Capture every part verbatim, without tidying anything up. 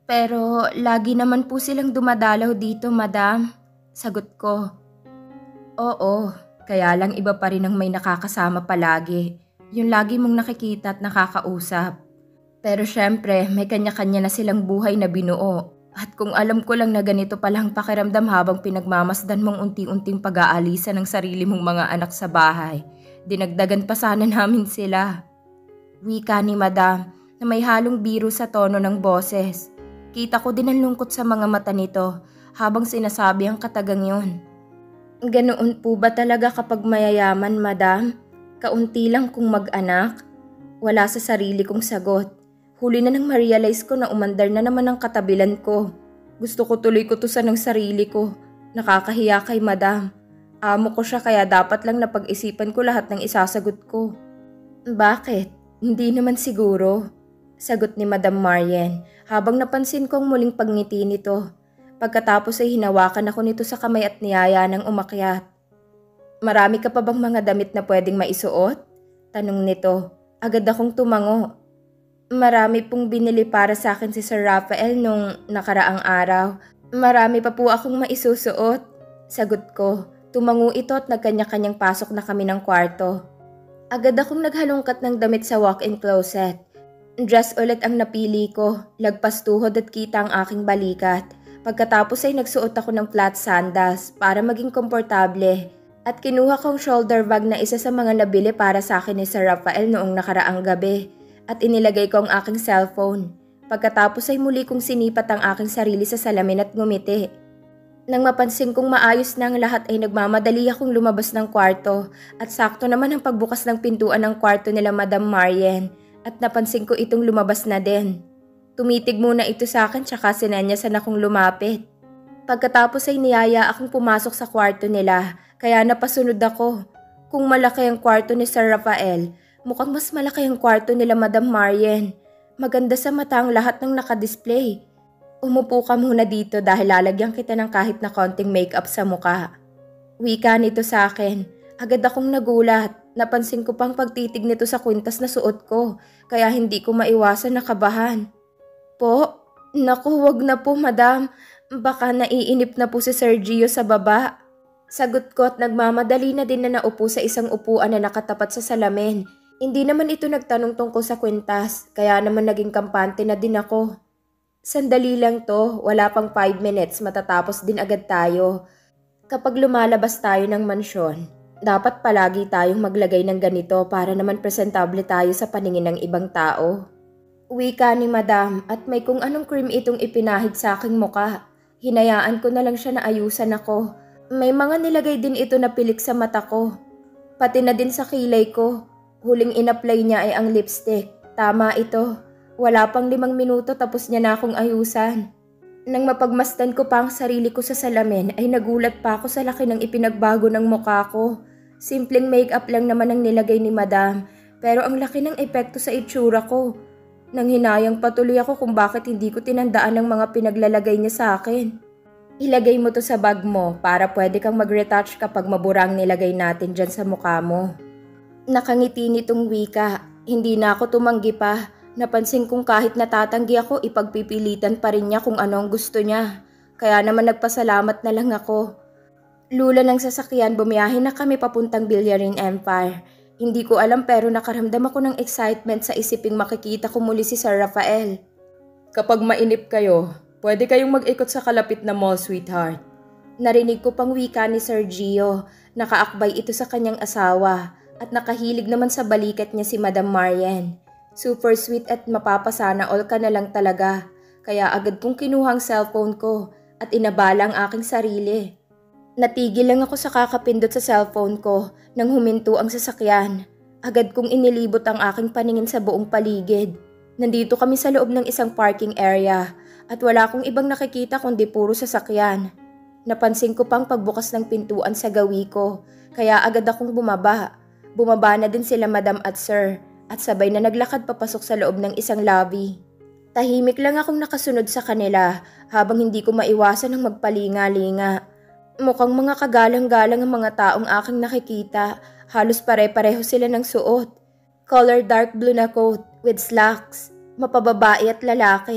Pero lagi naman po silang dumadalaw dito, madam. Sagot ko. Oo, kaya lang iba pa rin ang may nakakasama palagi. Yung lagi mong nakikita at nakakausap. Pero syempre, may kanya-kanya na silang buhay na binuo. At kung alam ko lang na ganito palang pakiramdam habang pinagmamasdan mong unti-unting pag-aalisan ng sarili mong mga anak sa bahay, dinagdagan pa sana namin sila. Wika ni madam na may halong biro sa tono ng boses. Kita ko din ang lungkot sa mga mata nito habang sinasabi ang katagang yun. Ganoon po ba talaga kapag mayayaman, madam? Kaunti lang kung mag-anak? Wala sa sarili kong sagot. Huli na nang ma-realize ko na umandar na naman ang katabilan ko. Gusto ko tuloy kutusan ng sarili ko. Nakakahiya kay madam. Amo ko siya kaya dapat lang napag-isipan ko lahat ng isasagot ko. Bakit? Hindi naman siguro. Sagot ni Madam Marian habang napansin kong muling pagngiti nito. Pagkatapos ay hinawakan ako nito sa kamay at niyaya ng umakyat. Marami ka pa bang mga damit na pwedeng maisuot? Tanong nito. Agad akong tumango. Marami pong binili para sa akin si Sir Rafael nung nakaraang araw. Marami pa po akong maisusuot. Sagot ko. Tumango ito at nagkanya-kanyang pasok na kami ng kwarto. Agad akong naghalongkat ng damit sa walk-in closet. Dress ulit ang napili ko, lagpas tuhod at kita ang aking balikat. Pagkatapos ay nagsuot ako ng flat sandals para maging komportable at kinuha kong shoulder bag na isa sa mga nabili para sa akin ni Sir Rafael noong nakaraang gabi at inilagay ko ang aking cellphone. Pagkatapos ay muli kong sinipat ang aking sarili sa salamin at ngumiti. Nang mapansin kong maayos na ang lahat ay nagmamadali akong lumabas ng kwarto at sakto naman ang pagbukas ng pintuan ng kwarto nila Madam Marian. At napansin ko itong lumabas na din. Tumitig muna ito sa akin tsaka sinenyasan akong lumapit. Pagkatapos ay niyaya akong pumasok sa kwarto nila kaya napasunod ako. Kung malaki ang kwarto ni Sir Rafael, mukhang mas malaki ang kwarto nila Madam Marian. Maganda sa mata ang lahat ng nakadisplay. Umupo ka muna dito dahil lalagyan kita ng kahit na konting makeup sa muka. Wika nito sa akin. Agad akong nagulat. Napansin ko pang pagtitig nito sa kwintas na suot ko, kaya hindi ko maiwasan na kabahan. Po? Naku, wag na po madam. Baka naiinip na po si Sir Gio sa baba. Sagot ko at nagmamadali na din na naupo sa isang upuan na nakatapat sa salamin. Hindi naman ito nagtanong tungkol sa kwintas, kaya naman naging kampante na din ako. Sandali lang to, wala pang five minutes matatapos din agad tayo. Kapag lumalabas tayo ng mansyon, dapat palagi tayong maglagay ng ganito para naman presentable tayo sa paningin ng ibang tao. Wika ni madam at may kung anong cream itong ipinahid sa aking muka. Hinayaan ko na lang siya na ayusan ako. May mga nilagay din ito na pilik sa mata ko. Pati na din sa kilay ko. Huling in-apply niya ay ang lipstick. Tama ito. Wala pang limang minuto tapos niya na akong ayusan. Nang mapagmasdan ko pa ang sarili ko sa salamin ay nagulat pa ako sa laki ng ipinagbago ng mukha ko. Simpleng makeup lang naman ang nilagay ni madam pero ang laki ng epekto sa itsura ko. Nang hinayang patuloy ako kung bakit hindi ko tinandaan ang mga pinaglalagay niya sa akin. Ilagay mo to sa bag mo para pwede kang mag-retouch kapag mabura ang nilagay natin dyan sa mukha mo. Nakangiti nitong wika. Hindi na ako tumanggi pa. Napansin kong kahit natatanggi ako, ipagpipilitan pa rin niya kung ano ang gusto niya. Kaya naman nagpasalamat na lang ako. Lula ng sasakyan, bumiyahe na kami papuntang Bilyarin Empire. Hindi ko alam pero nakaramdam ako ng excitement sa isiping makikita ko muli si Sir Rafael. Kapag mainip kayo, pwede kayong mag-ikot sa kalapit na mall, sweetheart. Narinig ko pang wika ni Sir Gio. Nakaakbay ito sa kanyang asawa at nakahilig naman sa balikat niya si Madam Marian. Super sweet at mapapasana all ka na lang talaga. Kaya agad kong kinuha ang cellphone ko at inabala ang aking sarili. Natigil lang ako sa kakapindot sa cellphone ko nang huminto ang sasakyan. Agad kong inilibot ang aking paningin sa buong paligid. Nandito kami sa loob ng isang parking area at wala akong ibang nakikita kundi puro sasakyan. Napansin ko pang pagbukas ng pintuan sa gawi ko kaya agad akong bumaba. Bumaba na din sila Madam at Sir. At sabay na naglakad papasok sa loob ng isang lobby. Tahimik lang akong nakasunod sa kanila habang hindi ko maiwasan ang magpalinga-linga. Mukhang mga kagalang-galang ang mga taong aking nakikita. Halos pare-pareho sila ng suot. Color dark blue na coat with slacks. Mapababae at lalaki.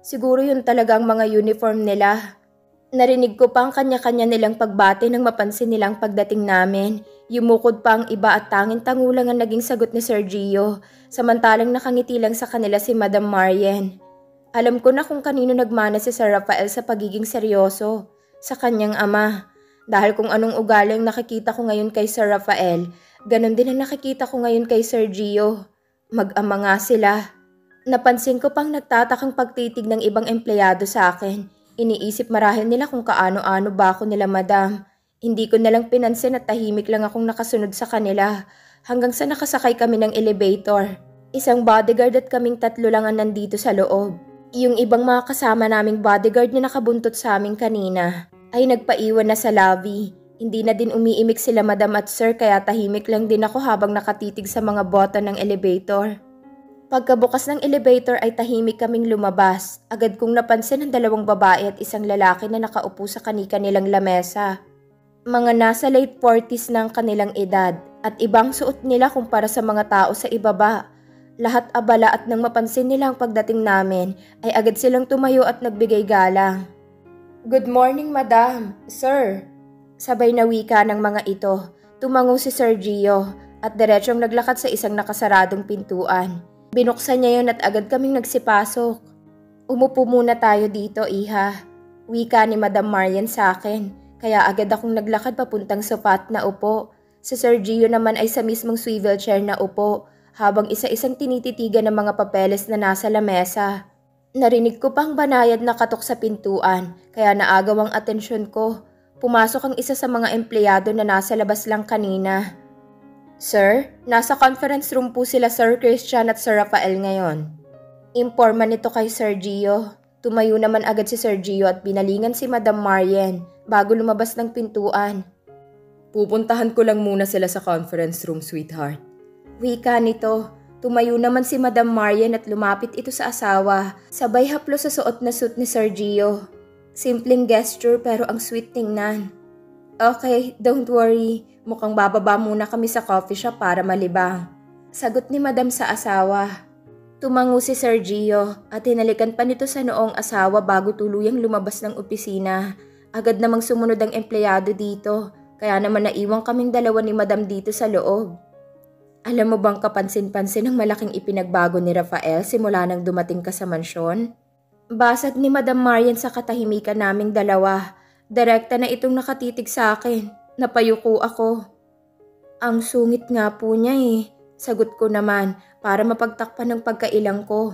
Siguro yun talagang mga uniform nila. Narinig ko pa ang kanya-kanya nilang pagbati nang mapansin nilang pagdating namin. Yumukod pa ang iba at tanging tangulang ang naging sagot ni Sir Gio, samantalang nakangiti lang sa kanila si Madam Marian. Alam ko na kung kanino nagmana si Sir Rafael sa pagiging seryoso, sa kanyang ama. Dahil kung anong ugali ang nakikita ko ngayon kay Sir Rafael, ganon din ang nakikita ko ngayon kay Sir Gio. Mag-ama nga sila. Napansin ko pang nagtatakang pagtitig ng ibang empleyado sa akin. Iniisip marahil nila kung kaano-ano ba ako nila madam. Hindi ko nalang pinansin at tahimik lang akong nakasunod sa kanila hanggang sa nakasakay kami ng elevator. Isang bodyguard at kaming tatlo lang ang nandito sa loob. Yung ibang mga kasama naming bodyguard na nakabuntot sa amin kanina ay nagpaiwan na sa lobby. Hindi na din umiimik sila madam at sir kaya tahimik lang din ako habang nakatitig sa mga button ng elevator. Pagkabukas ng elevator ay tahimik kaming lumabas. Agad kong napansin ang dalawang babae at isang lalaki na nakaupo sa kani-kanilang lamesa. Mga nasa late forties na ang kanilang edad at ibang suot nila kumpara sa mga tao sa ibaba. Lahat abala at nang mapansin nila ang pagdating namin ay agad silang tumayo at nagbigay galang. "Good morning, madam, sir." Sabay na wika ng mga ito. Tumango si Sir Gio at diretsyong naglakad sa isang nakasaradong pintuan. Binuksan niya yun at agad kaming nagsipasok. "Umupo muna tayo dito, iha." Wika ni Madam Marian sa akin, kaya agad akong naglakad papuntang sofa at naupo. Si Sir Gio naman ay sa mismong swivel chair na upo, habang isa-isang tinititigan ng mga papeles na nasa lamesa. Narinig ko pang banayad na katok sa pintuan, kaya naagaw ang atensyon ko. Pumasok ang isa sa mga empleyado na nasa labas lang kanina. "Sir, nasa conference room po sila Sir Christian at Sir Rafael ngayon." Imporma nito kay Sir Gio. Tumayo naman agad si Sir Gio at binalingan si Madam Marian bago lumabas ng pintuan. "Pupuntahan ko lang muna sila sa conference room, sweetheart." Wika nito. Tumayo naman si Madam Marian at lumapit ito sa asawa, sabay haplo sa suot na suit ni Sir Gio. Simpleng gesture pero ang sweet tingnan. "Okay, don't worry. Mukhang bababa muna kami sa coffee shop para malibang." Sagot ni Madam sa asawa. Tumango si Sir Gio at hinalikan pa nito sa noong asawa bago tuluyang lumabas ng opisina. Agad namang sumunod ang empleyado dito, kaya naman naiwang kaming dalawa ni Madam dito sa loob. Alam mo bang kapansin-pansin ang malaking ipinagbago ni Rafael simula nang dumating ka sa mansyon? Basag ni Madam Marian sa katahimikan naming dalawa. Direkta na itong nakatitig sa akin. Napayuko ako. "Ang sungit nga po niya eh." Sagot ko naman para mapagtakpan ng pagkailang ko.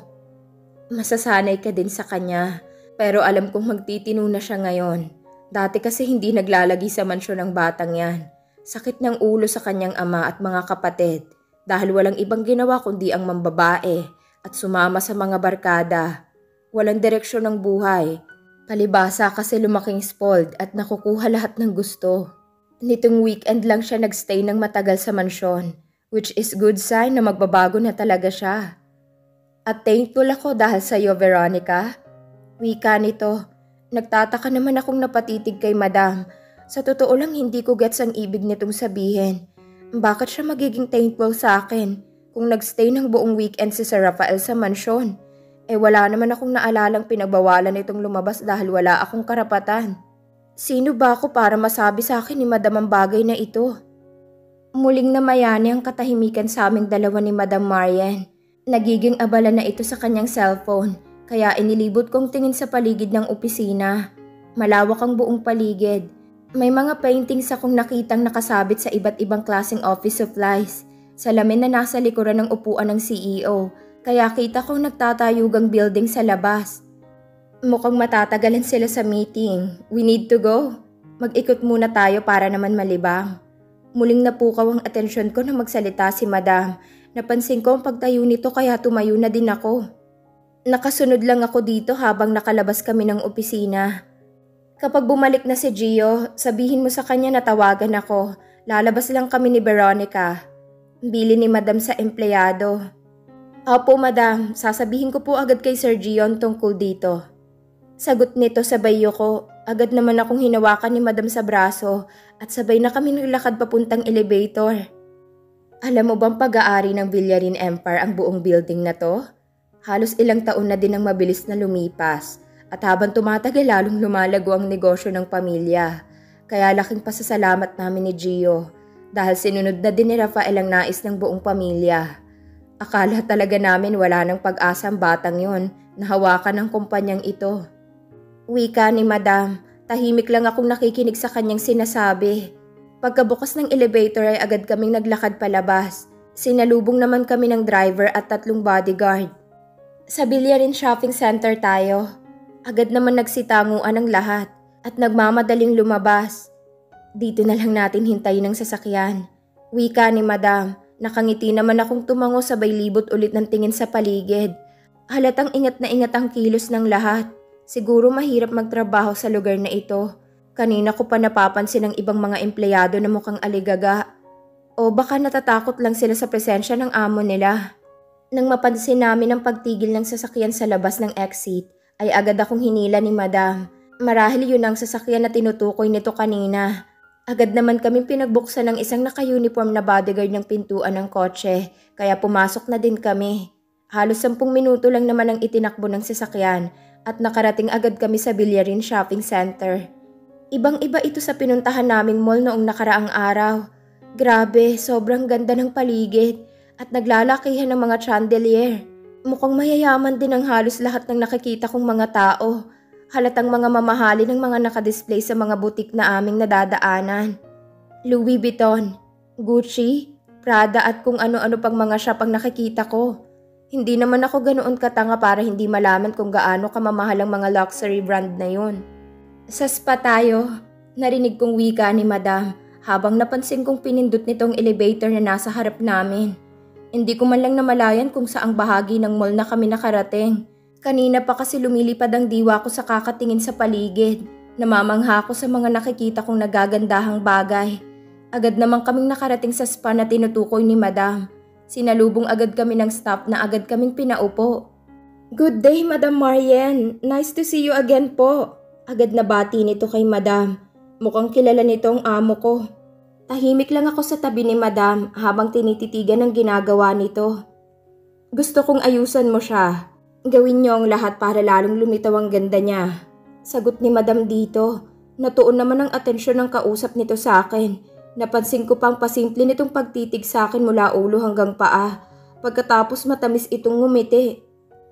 Masasanay ka din sa kanya, pero alam kong magtitino na siya ngayon. Dati kasi hindi naglalagi sa mansyon ng batang yan. Sakit ng ulo sa kanyang ama at mga kapatid dahil walang ibang ginawa kundi ang mambabae at sumama sa mga barkada. Walang direksyon ng buhay. Palibasa kasi lumaking spoiled at nakukuha lahat ng gusto. Nitong weekend lang siya nagstay ng matagal sa mansyon, which is good sign na magbabago na talaga siya. At thankful ako dahil sa iyo, Veronica. Wika nito. Nagtataka naman akong napatitig kay Madam. Sa totoo lang hindi ko gets ang ibig nitong sabihin. Bakit siya magiging thankful sa akin kung nagstay ng buong weekend si Sir Rafael sa mansyon? Eh wala naman akong naalalang pinagbawalan itong lumabas dahil wala akong karapatan. Sino ba ako para masabi sa akin ni Madam ang bagay na ito? Muling namayani ang katahimikan sa aming dalawa ni Madam Marian. Nagiging abala na ito sa kanyang cellphone, kaya inilibot kong tingin sa paligid ng opisina. Malawak ang buong paligid. May mga paintings akong nakitang nakasabit sa iba't ibang klaseng office supplies. Salamin na nasa likuran ng upuan ng C E O, kaya kita kong nagtatayugang building sa labas. Mukhang matatagalan sila sa meeting. We need to go. Mag-ikot muna tayo para naman malibang. Muling napukaw ang atensyon ko nang magsalita si Madam. Napansin ko ang pagtayo nito kaya tumayo na din ako. Nakasunod lang ako dito habang nakalabas kami ng opisina. Kapag bumalik na si Gio, sabihin mo sa kanya na tawagan ako. Lalabas lang kami ni Veronica. Bili ni Madam sa empleyado. Opo, Madam. Sasabihin ko po agad kay Sir Gio tungkol dito. Sagot nito sabay ko. Agad naman akong hinawakan ni Madam sa braso at sabay na kami naglakad papuntang elevator. Alam mo bang pag-aari ng Villarin Empire ang buong building na to? Halos ilang taon na din ang mabilis na lumipas at habang tumatagal lalong lumalago ang negosyo ng pamilya. Kaya laking pasasalamat namin ni Gio dahil sinunod na din ni Rafael ang nais ng buong pamilya. Akala talaga namin wala ng pag-asa ang batang yon na hawakan ng kumpanyang ito. Wika ni Madam, tahimik lang akong nakikinig sa kanyang sinasabi. Pagkabukas ng elevator ay agad kaming naglakad palabas. Sinalubong naman kami ng driver at tatlong bodyguard. Sa Villarin Shopping Center tayo. Agad naman nagsitanguan ang lahat at nagmamadaling lumabas. Dito na lang natin hintayin ang sasakyan. Wika ni Madam, nakangiti naman akong tumango sabay libot ulit ng tingin sa paligid. Halatang ingat na ingat ang kilos ng lahat. Siguro mahirap magtrabaho sa lugar na ito. Kanina ko pa napapansin ang ibang mga empleyado na mukhang aligaga. O baka natatakot lang sila sa presensya ng amo nila. Nang mapansin namin ang pagtigil ng sasakyan sa labas ng exit, ay agad akong hinila ni Madam. Marahil yun ang sasakyan na tinutukoy nito kanina. Agad naman kaming pinagbuksan ng isang naka-uniform na bodyguard ng pintuan ng kotse, kaya pumasok na din kami. Halos sampung minuto lang naman ang itinakbo ng sasakyan at nakarating agad kami sa Villarin Shopping Center. Ibang-iba ito sa pinuntahan naming mall noong nakaraang araw. Grabe, sobrang ganda ng paligid at naglalakihan ng mga chandelier. Mukhang mayayaman din ang halos lahat ng nakikita kong mga tao. Halatang mga mamahali ng mga nakadisplay sa mga butik na aming nadadaanan. Louis Vuitton, Gucci, Prada at kung ano-ano pang mga shop ang nakikita ko. Hindi naman ako ganoon katanga para hindi malaman kung gaano kamamahal ang mga luxury brand na yun. Sa spa tayo, narinig kong wika ni Madam habang napansin kong pinindot nitong elevator na nasa harap namin. Hindi ko man lang namalayan kung saang bahagi ng mall na kami nakarating. Kanina pa kasi lumilipad ang diwa ko sa kakatingin sa paligid. Namamangha ako sa mga nakikita kong nagagandahang bagay. Agad naman kaming nakarating sa spa na tinutukoy ni Madam. Sinalubong agad kami ng staff na agad kaming pinaupo. Good day, Madam Marian. Nice to see you again po. Agad na bati nito kay Madam. Mukhang kilala nito ang amo ko. Tahimik lang ako sa tabi ni Madam habang tinititigan ang ginagawa nito. Gusto kong ayusan mo siya. Gawin niyo ang lahat para lalong lumitaw ang ganda niya. Sagot ni Madam dito. Natuon naman ang atensyon ng kausap nito sa akin. Napansin ko pang pasimple nitong pagtitig sa akin mula ulo hanggang paa. Pagkatapos matamis itong ngumiti.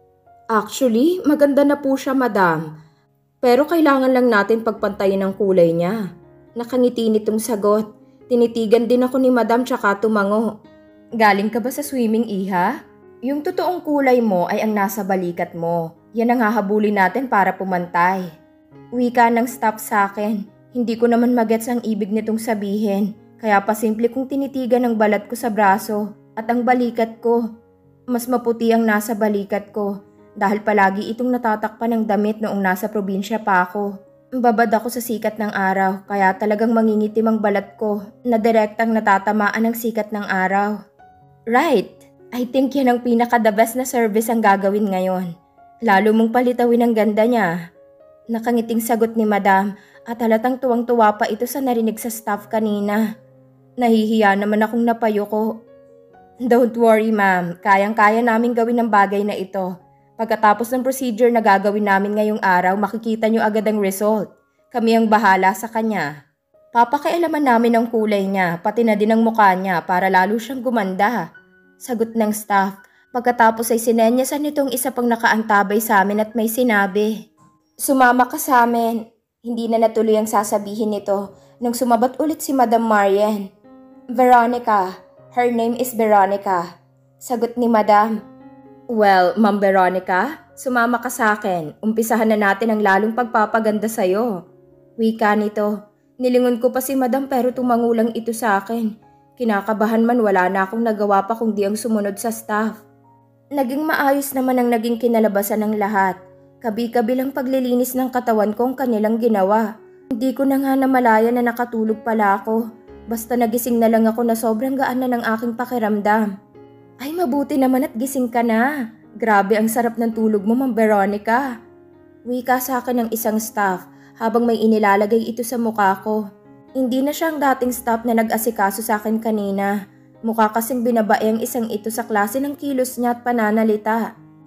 Actually, maganda na po siya, Madam. Pero kailangan lang natin pagpantayin ang kulay niya. Nakangiti nitong sagot. Tinitigan din ako ni Madam tsaka tumango. Galing ka ba sa swimming, Iha? Yung totoong kulay mo ay ang nasa balikat mo. Yan ang hahabulin natin para pumantay. Wika ng staff sa akin. Hindi ko naman magets ang ibig nitong sabihin. Kaya pasimple kong tinitigan ang balat ko sa braso at ang balikat ko. Mas maputi ang nasa balikat ko dahil palagi itong natatakpan ng damit noong nasa probinsya pa ako. Babad ako sa sikat ng araw kaya talagang mangingitim ang balat ko na direktang natatamaan ng sikat ng araw. Right, I think yan ang pinaka-the best na service ang gagawin ngayon. Lalo mong palitawin ang ganda niya. Nakangiting sagot ni Madam at halatang tuwang-tuwa pa ito sa narinig sa staff kanina. Nahihiya naman akong napayo ko. Don't worry ma'am, kayang-kaya namin gawin ang bagay na ito. Pagkatapos ng procedure na gagawin namin ngayong araw, makikita nyo agad ang result. Kami ang bahala sa kanya. Papakialaman namin ang kulay niya, pati na din ang mukha niya para lalo siyang gumanda. Sagot ng staff. Pagkatapos ay sinenyasan nitong isa pang nakaantabay sa amin at may sinabi. Sumama ka sa amin. Hindi na natuloy ang sasabihin nito nang sumabat ulit si Madam Marian. Veronica. Her name is Veronica. Sagot ni Madam. Well, Ma'am Veronica, sumama ka sa akin. Umpisahan na natin ang lalong pagpapaganda sa'yo. Wika nito. Nilingon ko pa si Madam pero tumangulang ito sa akin. Kinakabahan man wala na akong nagawa pa kundi ang sumunod sa staff. Naging maayos naman ang naging kinalabasan ng lahat. Kabi-kabilang paglilinis ng katawan ko ang kanilang ginawa. Hindi ko na nga namalayan na nakatulog pala ako. Basta nagising na lang ako na sobrang gaan na ng aking pakiramdam. Ay mabuti naman at gising ka na. Grabe ang sarap ng tulog mo, Ma'am Veronica. Wika sa akin ng isang staff habang may inilalagay ito sa mukha ko. Hindi na siya ang dating staff na nag-asikaso sa akin kanina. Mukha kasing binabae ang isang ito sa klase ng kilos niya at pananalita. A-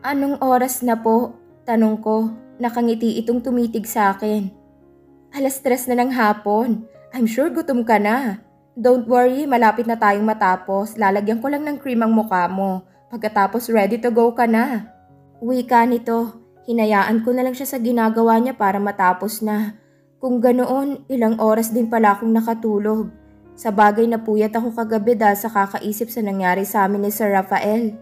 Anong oras na po? Tanong ko. Nakangiti itong tumitig sa akin. Alas tres na ng hapon. I'm sure gutom ka na. Don't worry, malapit na tayong matapos. Lalagyan ko lang ng cream ang mukha mo. Pagkatapos ready to go ka na. Wika nito. Hinayaan ko na lang siya sa ginagawa niya para matapos na. Kung ganoon, ilang oras din pala akong nakatulog. Sa bagay na puyat ako kagabi dahil sa kakaisip sa nangyari sa amin ni Sir Rafael.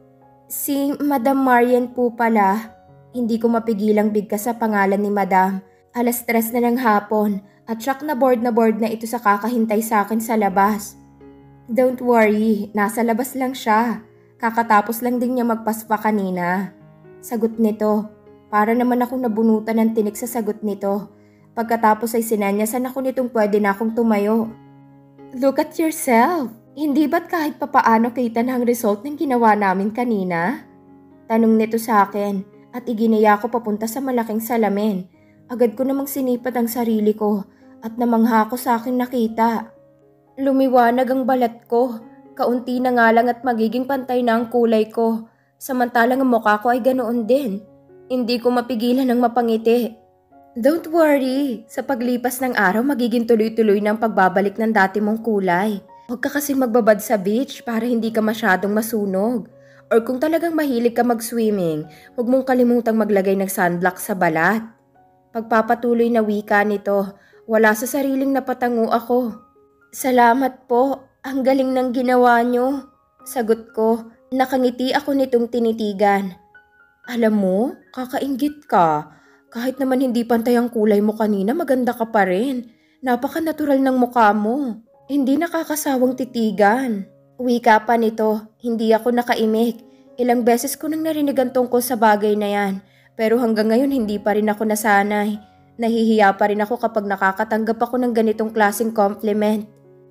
Si Madam Marian po pala. Hindi ko mapigilang bigkas sa pangalan ni Madam. Alas tres na ng hapon at shock na board na board na ito sa kakahintay sa akin sa labas. Don't worry, nasa labas lang siya. Kakatapos lang din niya magpaspa kanina. Sagot nito. Para naman akong nabunutan ng tinik sa sagot nito. Pagkatapos ay sinanyasan ako nitong pwede na akong tumayo. Look at yourself. Hindi ba't kahit papaano kita na ang result ng ginawa namin kanina? Tanong nito sa akin at iginaya ko papunta sa malaking salamin. Agad ko namang sinipat ang sarili ko at namangha ko sa aking nakita. Lumiwanag ang balat ko. Kaunti na nga lang at magiging pantay na ang kulay ko. Samantalang ang mukha ko ay ganoon din. Hindi ko mapigilan ng mapangiti. Don't worry, sa paglipas ng araw magiging tuloy-tuloy na ang pagbabalik ng dati mong kulay. Huwag ka kasing magbabad sa beach para hindi ka masyadong masunog. Or kung talagang mahilig ka mag-swimming, huwag mong kalimutang maglagay ng sunblock sa balat. Pagpapatuloy na wika nito, wala sa sariling napatango ako. Salamat po, ang galing ng ginawa niyo. Sagot ko, nakangiti ako nitong tinitigan. Alam mo, kakainggit ka. Kahit naman hindi pantay ang kulay mo kanina, maganda ka pa rin. Napaka-natural ng mukha mo. Hindi nakakasawang titigan. Wika pa nito, hindi ako nakaimik. Ilang beses ko nang narinigan tungkol sa bagay na yan. Pero hanggang ngayon hindi pa rin ako nasanay. Nahihiya pa rin ako kapag nakakatanggap ako ng ganitong klaseng compliment.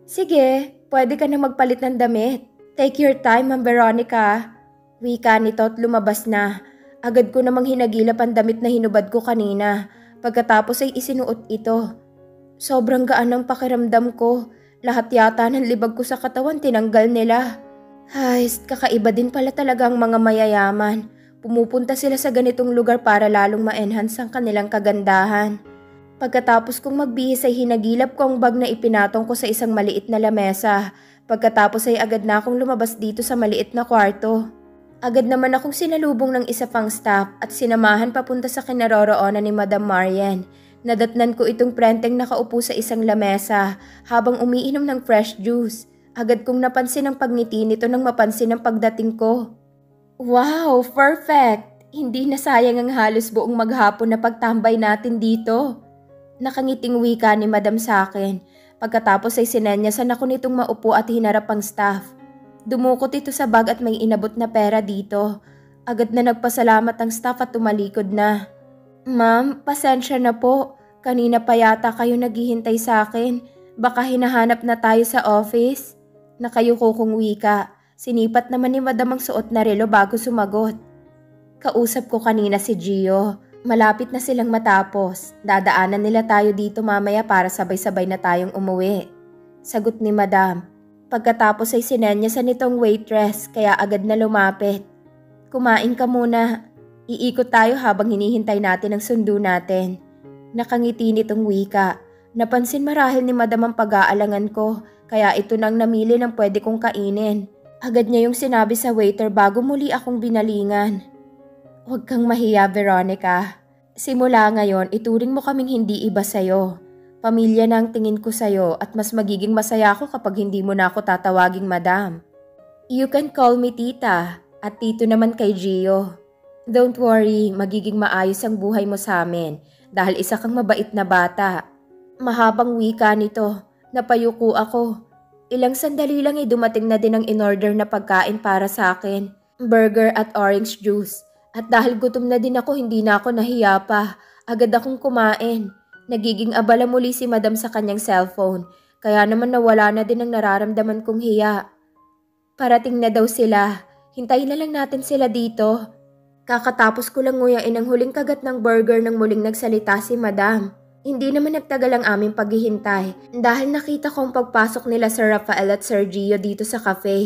Sige, pwede ka na magpalit ng damit. Take your time, Ma'am Veronica. Wika nito at lumabas na. Agad ko namang hinagilap ang damit na hinubad ko kanina. Pagkatapos ay isinuot ito. Sobrang gaan ng pakiramdam ko. Lahat yata ng libag ko sa katawan tinanggal nila. Ay, kakaiba din pala talaga ang mga mayayaman. Pumupunta sila sa ganitong lugar para lalong ma-enhance ang kanilang kagandahan. Pagkatapos kong magbihis ay hinagilap ko ang bag na ipinatong ko sa isang maliit na lamesa. Pagkatapos ay agad na akong lumabas dito sa maliit na kwarto. Agad naman akong sinalubong ng isa pang staff at sinamahan papunta sa kinaroroonan ni Madam Marian. Nadatnan ko itong prenteng nakaupo sa isang lamesa habang umiinom ng fresh juice. Agad kong napansin ang pagngiti nito nang mapansin ang pagdating ko. Wow, perfect! Hindi na sayang ang halos buong maghapon na pagtambay natin dito. Nakangiting wika ni Madam sa akin. Pagkatapos ay sinenyasan ako nitong maupo at hinarap ang staff. Dumukot ito sa bag at may inabot na pera dito. Agad na nagpasalamat ang staff at tumalikod na. Ma'am, pasensya na po. Kanina pa yata kayo naghihintay sa akin. Baka hinahanap na tayo sa office. Nakayuko kong wika. Sinipat naman ni Madam ang suot na relo bago sumagot. Kausap ko kanina si Gio. Malapit na silang matapos. Dadaanan nila tayo dito mamaya para sabay-sabay na tayong umuwi. Sagot ni Madam. Pagkatapos ay sinenyasan nitong waitress kaya agad na lumapit. Kumain ka muna. Iikot tayo habang hinihintay natin ang sundo natin. Nakangiti nitong wika. Napansin marahil ni Madam ang pag-aalangan ko, kaya ito nang namili ng pwede kong kainin. Agad niya yung sinabi sa waiter bago muli akong binalingan. Huwag kang mahiya, Veronica. Simula ngayon, ituring mo kaming hindi iba sa'yo. Pamilya na ang tingin ko sa'yo at mas magiging masaya ako kapag hindi mo na ako tatawaging Madam. You can call me Tita at Tito naman kay Gio. Don't worry, magiging maayos ang buhay mo sa amin dahil isa kang mabait na bata. Mahabang wika nito, napayuko ako. Ilang sandali lang ay dumating na din ang in-order na pagkain para sa akin, burger at orange juice. At dahil gutom na din ako, hindi na ako nahiya pa. Agad akong kumain. Nagiging abala muli si Madam sa kanyang cellphone, kaya naman nawala na din ang nararamdaman kong hiya. Parating na daw sila. Hintayin na lang natin sila dito. Kakatapos ko lang nguyain ang huling kagat ng burger nang muling nagsalita si Madam. Hindi naman nagtagal ang aming paghihintay dahil nakita ko ang pagpasok nila Sir Rafael at Sir Gio dito sa cafe.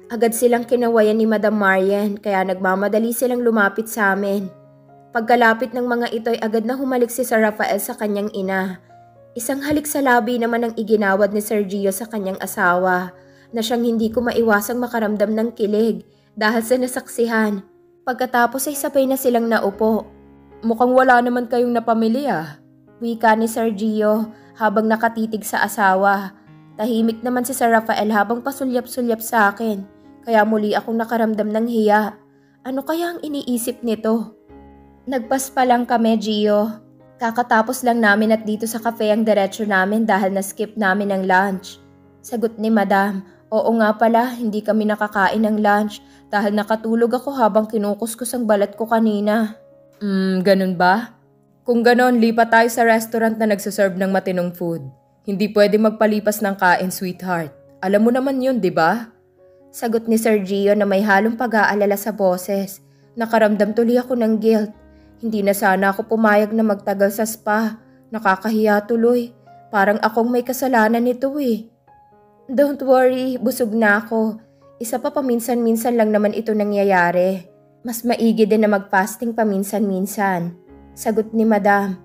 Agad silang kinawayan ni Madam Marian kaya nagmamadali silang lumapit sa amin. Pagkalapit ng mga ito ay agad na humalik si Sir Rafael sa kanyang ina. Isang halik sa labi naman ang iginawad ni Sir Gio sa kanyang asawa na siyang hindi ko maiwasang makaramdam ng kilig dahil sa nasaksihan. Pagkatapos ay sabay na silang naupo. Mukhang wala naman kayong napamili ah. Wika ni Sir Gio habang nakatitig sa asawa. Tahimik naman si Sir Rafael habang pasulyap-sulyap sa akin. Kaya muli akong nakaramdam ng hiya. Ano kaya ang iniisip nito? Nagpaspa lang kami, Gio. Kakatapos lang namin at dito sa cafe ang diretsyo namin dahil na-skip namin ang lunch. Sagot ni Madam, oo nga pala, hindi kami nakakain ng lunch dahil nakatulog ako habang kinukuskus ang balat ko kanina. Hmm, ganun ba? Kung ganon, lipat tayo sa restaurant na nagsaserve ng matinong food. Hindi pwede magpalipas ng kain, sweetheart. Alam mo naman yun, di ba? Sagot ni Sir Gio na may halong pag-aalala sa boses. Nakaramdam tuloy ako ng guilt. Hindi na sana ako pumayag na magtagal sa spa. Nakakahiya tuloy. Parang akong may kasalanan nito eh. Don't worry, busog na ako. Isa pa paminsan-minsan lang naman ito nangyayari. Mas maigi din na mag-fasting paminsan-minsan. Sagot ni Madam.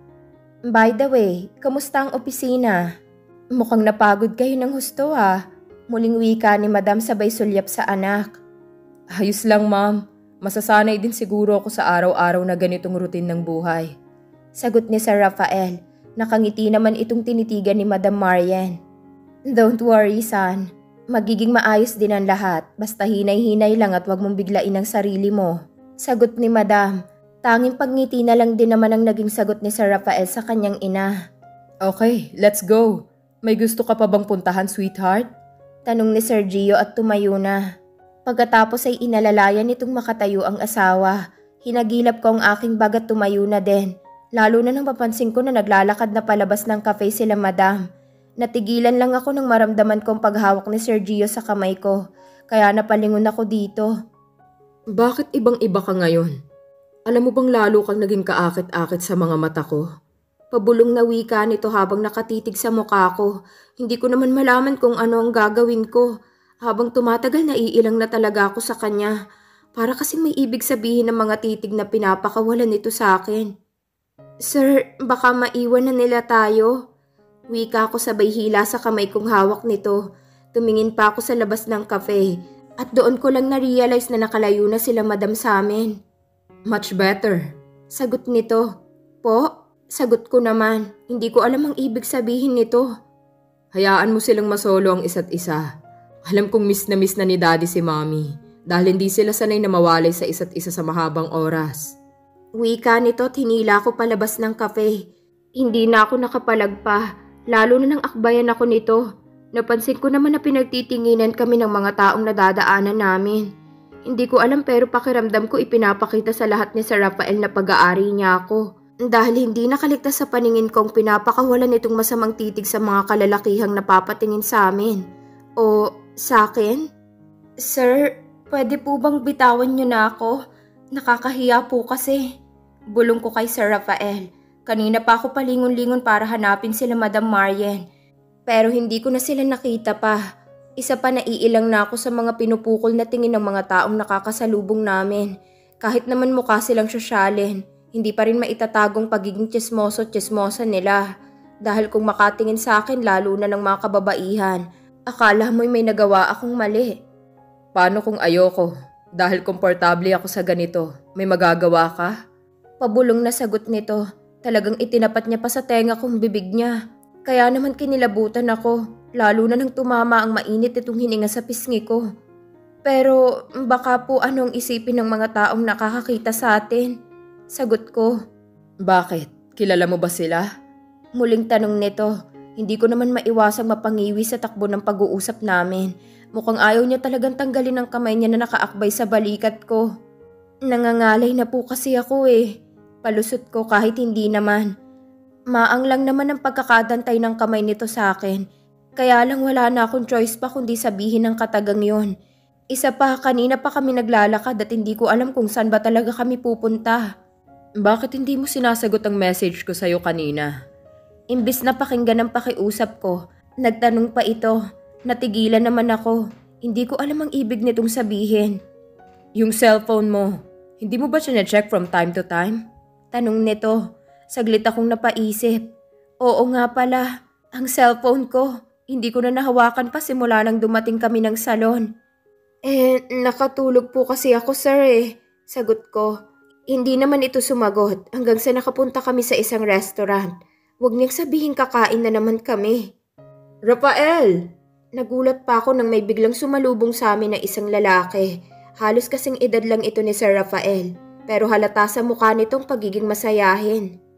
By the way, kamusta ang opisina? Mukhang napagod kayo ng husto ah. Muling wika ni Madam sabay sulyap sa anak. Ayos lang ma'am. Masasanay din siguro ako sa araw-araw na ganitong routine ng buhay. Sagot ni Sir Rafael. Nakangiti naman itong tinitigan ni Madam Marian. Don't worry son. Magiging maayos din ang lahat. Basta hinay-hinay lang at wag mong biglain ang sarili mo. Sagot ni Madam. Tanging pagngiti na lang din naman ang naging sagot ni Sir Rafael sa kanyang ina. Okay, let's go. May gusto ka pa bang puntahan, sweetheart? Tanong ni Sir Gio at tumayo na. Pagkatapos ay inalalayan nitong makatayo ang asawa. Hinagilap ko ang aking bag at tumayo na din. Lalo na nang mapansin ko na naglalakad na palabas ng cafe sila Madam. Natigilan lang ako nang maramdaman kong paghawak ni Sir Gio sa kamay ko. Kaya napalingon ako dito. Bakit ibang-iba ka ngayon? Alam mo bang lalo kang naging kaakit-akit sa mga mata ko? Pabulong na wika nito habang nakatitig sa mukha ko. Hindi ko naman malaman kung ano ang gagawin ko. Habang tumatagal naiilang na talaga ako sa kanya. Para kasing may ibig sabihin ng mga titig na pinapakawalan nito sa akin. Sir, baka maiwan na nila tayo. Wika ko sabay hila sa kamay kong hawak nito. Tumingin pa ako sa labas ng cafe. At doon ko lang na-realize na nakalayo na sila Madam sa amin. Much better. Sagot nito. Po? Sagot ko naman, hindi ko alam ang ibig sabihin nito. Hayaan mo silang masolo ang isa't isa. Alam kong miss na miss na ni Daddy si Mommy dahil hindi sila sanay na mawalay sa isa't isa sa mahabang oras. Wika nito at hinila ko palabas ng cafe. Hindi na ako nakapalagpa, lalo na nang akbayan ako nito. Napansin ko naman na pinagtitinginan kami ng mga taong nadadaanan namin. Hindi ko alam pero pakiramdam ko ipinapakita sa lahat ni Sir Rafael na pag-aari niya ako. Dahil hindi nakaligtas sa paningin kong pinapakawalan itong masamang titig sa mga kalalakihang napapatingin sa amin. O sa akin? Sir, pwede po bang bitawan niyo na ako? Nakakahiya po kasi. Bulong ko kay Sir Rafael. Kanina pa ako palingon-lingon para hanapin sila Madam Marian. Pero hindi ko na sila nakita pa. Isa pa naiilang na ako sa mga pinupukol na tingin ng mga taong nakakasalubong namin. Kahit naman mukha silang sosyalin. Hindi pa rin maitatagong pagiging tsismoso-tsismosa nila. Dahil kung makatingin sa akin lalo na ng mga kababaihan, akala mo'y may nagawa akong mali. Paano kung ayoko? Dahil komportable ako sa ganito, may magagawa ka? Pabulong na sagot nito. Talagang itinapat niya pa sa tenga kong bibig niya. Kaya naman kinilabutan ako, lalo na nang tumama ang mainit itong hininga sa pisngi ko. Pero baka po anong isipin ng mga taong nakakakita sa atin? Sagot ko. Bakit? Kilala mo ba sila? Muling tanong nito. Hindi ko naman maiwasang mapangiwi sa takbo ng pag-uusap namin. Mukhang ayaw niya talagang tanggalin ang kamay niya na nakaakbay sa balikat ko. Nangangalay na po kasi ako eh. Palusot ko kahit hindi naman. Maang lang naman ang pagkakadantay ng kamay nito sa akin. Kaya lang wala na akong choice pa kundi sabihin ng katagang yon. Isa pa, kanina pa kami naglalakad at hindi ko alam kung saan ba talaga kami pupunta. Bakit hindi mo sinasagot ang message ko sa'yo kanina? Imbis na pakinggan ang pakiusap ko, nagtanong pa ito. Natigilan naman ako. Hindi ko alam ang ibig nitong sabihin. Yung cellphone mo, hindi mo ba siya na-check from time to time? Tanong nito. Saglit akong napaisip. Oo nga pala, ang cellphone ko, hindi ko na nahawakan pa simula nang dumating kami ng salon. Eh, nakatulog po kasi ako sir eh, sagot ko. Hindi naman ito sumagot hanggang sa nakapunta kami sa isang restaurant. Huwag niyang sabihin kakain na naman kami. Rafael! Nagulat pa ako nang may biglang sumalubong sa amin na isang lalaki. Halos kasing edad lang ito ni Sir Rafael, pero halata sa mukha nitong pagiging masayahin.